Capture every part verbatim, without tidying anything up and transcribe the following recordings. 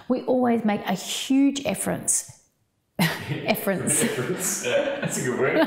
we always make a huge efforts. efforts. Efforts. Yeah, that's a good word.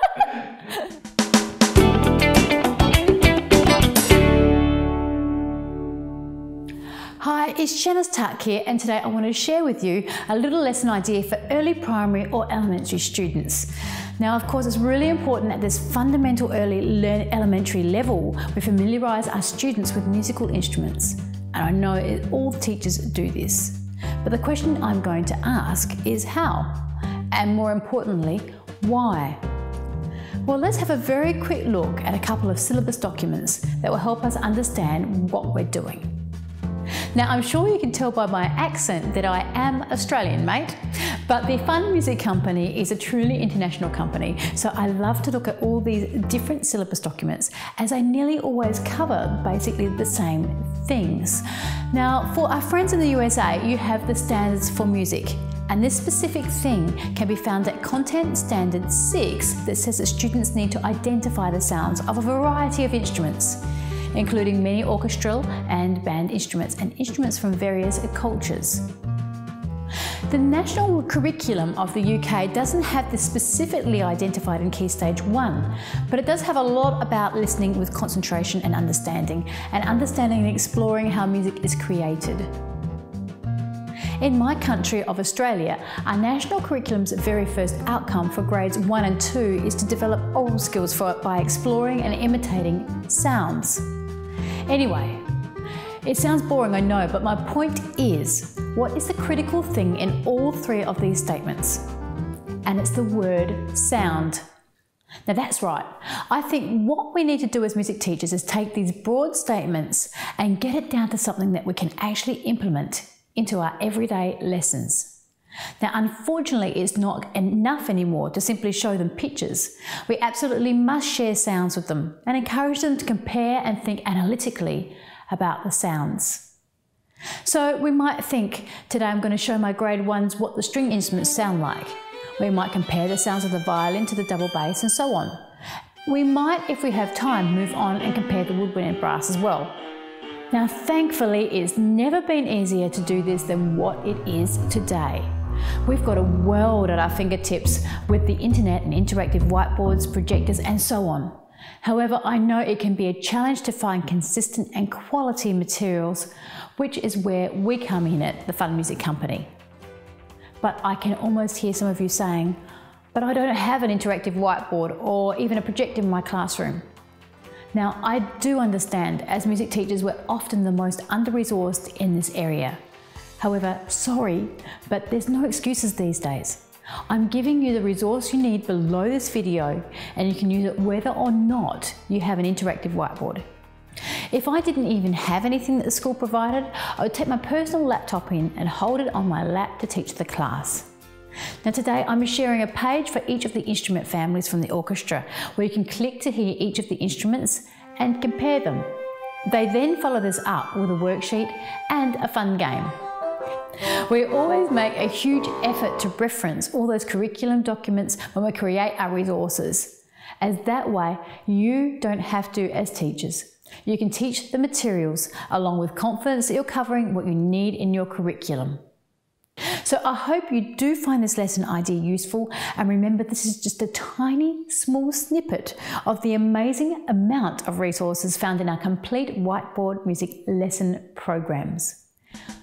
Hi, it's Janice Tuck here, and today I want to share with you a little lesson idea for early primary or elementary students. Now, of course, it's really important at this fundamental early learn elementary level we familiarise our students with musical instruments. And I know it, all teachers do this. But the question I'm going to ask is how? And more importantly, why? Well, let's have a very quick look at a couple of syllabus documents that will help us understand what we're doing. Now, I'm sure you can tell by my accent that I am Australian, mate, but the Fun Music Company is a truly international company, so I love to look at all these different syllabus documents as I nearly always cover basically the same things. Now, for our friends in the U S A, you have the standards for music, and this specific thing can be found at Content Standard six that says that students need to identify the sounds of a variety of instruments, including many orchestral and band instruments and instruments from various cultures. The national curriculum of the U K doesn't have this specifically identified in Key Stage one, but it does have a lot about listening with concentration and understanding, and understanding and exploring how music is created. In my country of Australia, our national curriculum's very first outcome for grades one and two is to develop oral skills for it by exploring and imitating sounds. Anyway, it sounds boring, I know, but my point is, what is the critical thing in all three of these statements? And it's the word sound. Now that's right. I think what we need to do as music teachers is take these broad statements and get it down to something that we can actually implement into our everyday lessons. Now, unfortunately, it's not enough anymore to simply show them pictures. We absolutely must share sounds with them and encourage them to compare and think analytically about the sounds. So we might think, today I'm going to show my grade ones what the string instruments sound like. We might compare the sounds of the violin to the double bass and so on. We might, if we have time, move on and compare the woodwind and brass as well. Now, thankfully, it's never been easier to do this than what it is today. We've got a world at our fingertips with the internet and interactive whiteboards, projectors, and so on. However, I know it can be a challenge to find consistent and quality materials, which is where we come in at the Fun Music Company. But I can almost hear some of you saying, but I don't have an interactive whiteboard or even a projector in my classroom. Now, I do understand, as music teachers, we're often the most under-resourced in this area. However, sorry, but there's no excuses these days. I'm giving you the resource you need below this video, and you can use it whether or not you have an interactive whiteboard. If I didn't even have anything that the school provided, I would take my personal laptop in and hold it on my lap to teach the class. Now today I'm sharing a page for each of the instrument families from the orchestra, where you can click to hear each of the instruments and compare them. They then follow this up with a worksheet and a fun game. We always make a huge effort to reference all those curriculum documents when we create our resources, as that way you don't have to as teachers. You can teach the materials along with confidence that you're covering what you need in your curriculum. So I hope you do find this lesson idea useful, and remember, this is just a tiny small snippet of the amazing amount of resources found in our complete whiteboard music lesson programs.